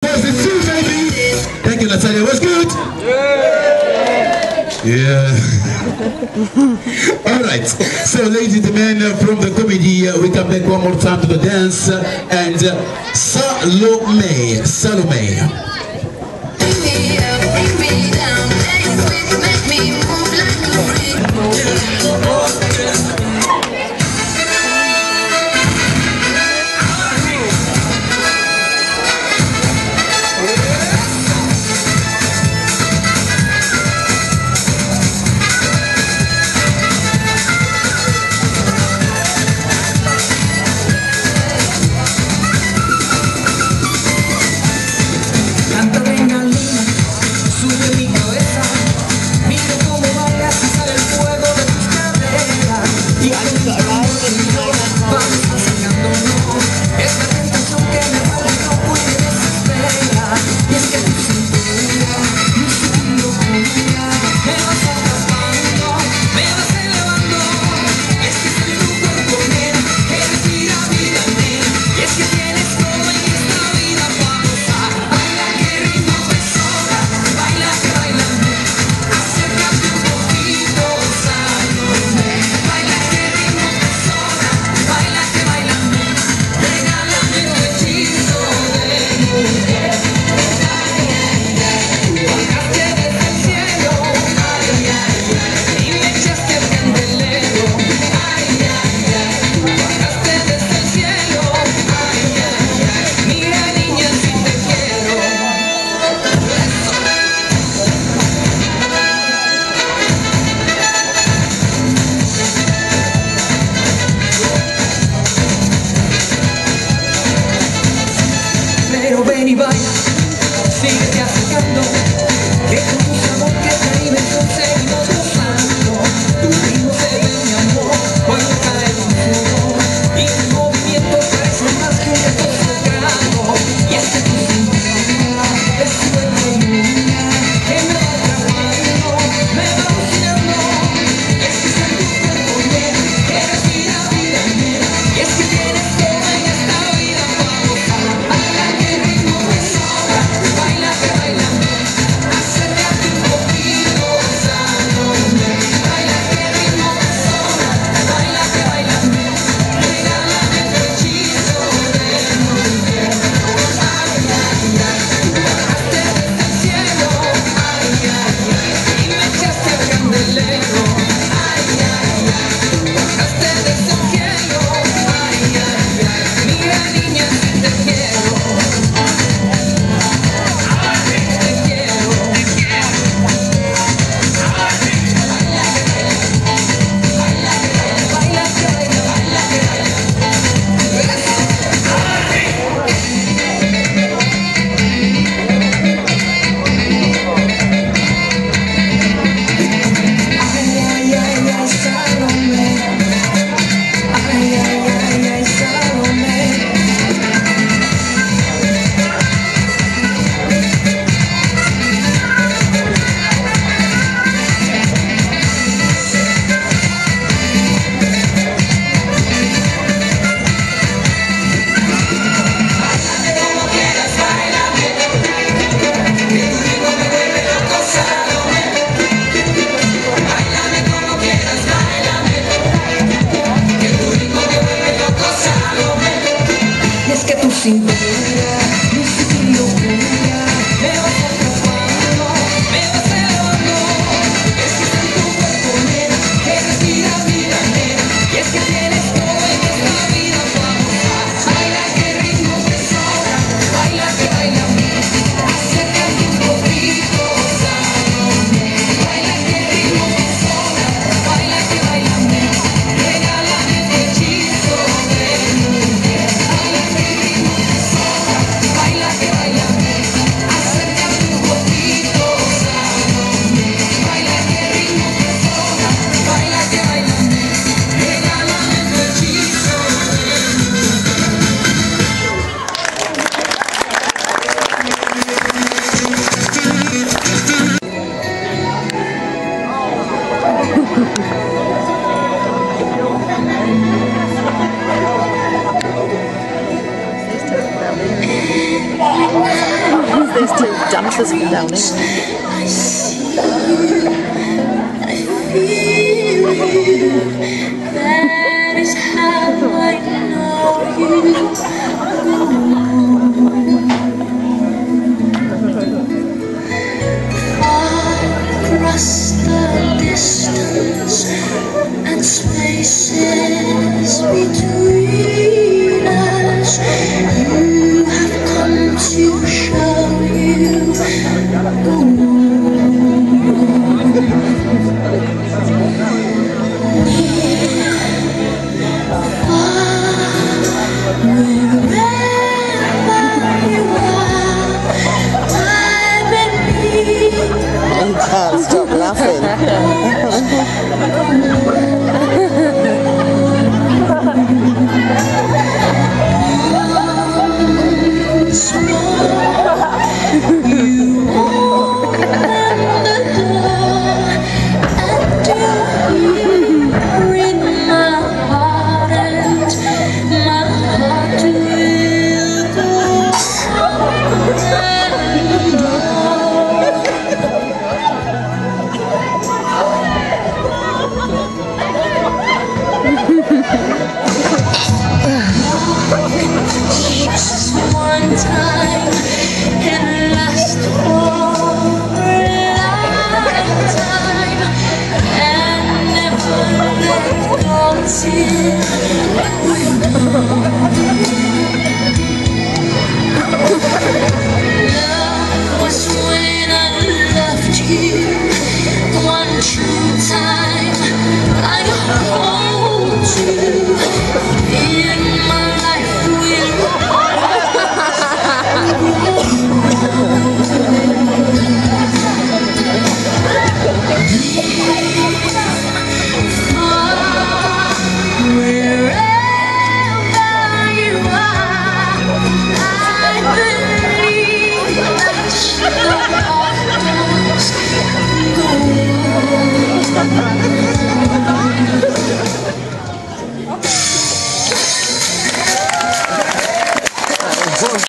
Was it too, baby? Thank you, Natalia. Was good? Yeah. All right. So, ladies and gentlemen, from the comedy, we come back one more time to the dance. And Salome. Salome. Ven y baila, síguete acercando, que con tu sabor que te diversión seguimos gozando. Tu ritmo se ve, mi amor, cuando cae un fuego, y tus movimientos parecen más que un gesto sagrado. Y es que tu cintura es fuego y luna, que me va atrapando, me va alucinando. Y es que está en tu cuerpo bien, que respira vida mía, y es que tienes todo en esta vida para gozar. Baila que ritmo te sobra, baila que baila. there's two dancers from down here. I see you, I feel you. That is how I know you. Far across the distance and spaces between us, you have come to show you. You can't stop laughing. You